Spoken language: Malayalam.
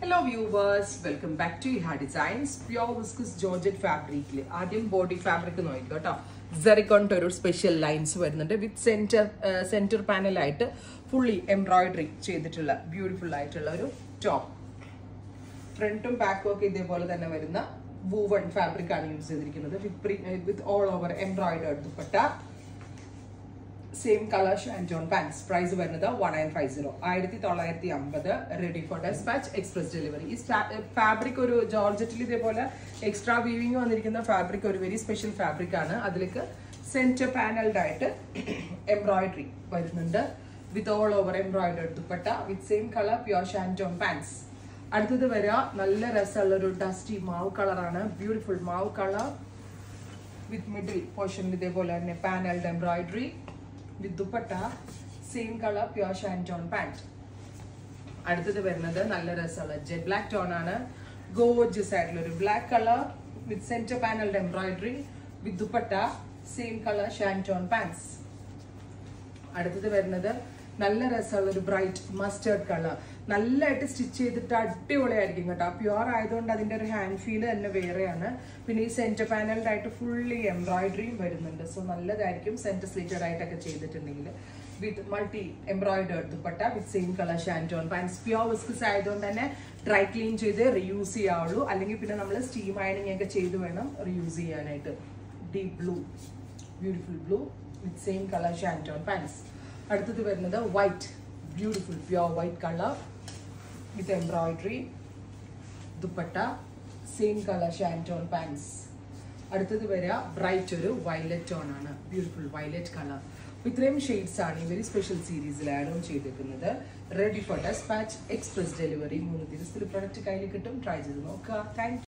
Hello viewers, welcome back to Iha Designs. Pure Viscose georgette fabric. Adding body fabric zircon special lines with center panel fully embroidery beautiful top. Front and back work woven fabric with all over embroidered dupatta. Same color shanton pants. Price is 1950. Ready for dispatch, express delivery. This fabric is georgette extra weaving fabric, very special fabric. Center panel embroidery with all over embroidered dupatta with same color pure shanton pants. അടുത്തത് വരാ നല്ല രസമുള്ള ഒരു dusty mauve color beautiful mauve color with middle portion ഇതേപോലെ തന്നെ paneled embroidery with dupatta same color pure shanton pant. അടുത്തത് വരുന്നത് നല്ല രസമുള്ള jet black tone ആണ് gorgeous ആയിട്ടുള്ള ഒരു black color with center paneled embroidery with dupatta same color shanton pants. അടുത്തത് വരുന്നത് നല്ല രസമുള്ള ഒരു bright mustard color നല്ലതായിട്ട് സ്റ്റിച്ച് ചെയ്തിട്ട് അടിപൊളിയായിരിക്കും കേട്ടോ പ്യുവർ ആയതുകൊണ്ട് അതിന്റെ ഒരു ഹാൻഡ് ഫീൽ തന്നെ വേറെയാണ് പിന്നെ ഈ സെന്റർ പാനൽഡ് ആയിട്ട് ഫുള്ളി എംബ്രോയിഡറിയും വരുന്നുണ്ട് സോ നല്ലതായിരിക്കും സെന്റർ സ്ലിറ്റഡ് ആയിട്ടൊക്കെ ചെയ്തിട്ടുണ്ടെങ്കിൽ with multi embroidered dupatta with same colour shantoon pants pure viscose ആയതുകൊണ്ട് തന്നെ ഡ്രൈ ക്ലീൻ ചെയ്ത് റീയൂസ് ചെയ്യാവുള്ളൂ അല്ലെങ്കിൽ പിന്നെ നമ്മൾ സ്റ്റീം അയണിങ് ഒക്കെ ചെയ്ത് വേണം റീയൂസ് ചെയ്യാനായിട്ട് deep blue beautiful blue with same colour shantoon pants അടുത്തത് വരുന്നത് white beautiful pure white color with embroidery dupatta same color shanton pants അടുത്തത് വരാ ബ്രൈറ്റ് ഒരു വയലറ്റ് ടോൺ ആണ് beautiful violet color ഇത്രയും ഷെയ്ഡ്സ് ആണ് ഈ വെരി സ്പെഷ്യൽ സീരീസിൽ ആഡ് ഓൺ ചെയ്തിരിക്കുന്നത് ready for despatch express delivery 3 ദിവസത്തിൽ പ്രൊഡക്റ്റ് കയ്യിൽ കിട്ടും ട്രൈ ചെയ്ത് നോക്കുക താങ്ക്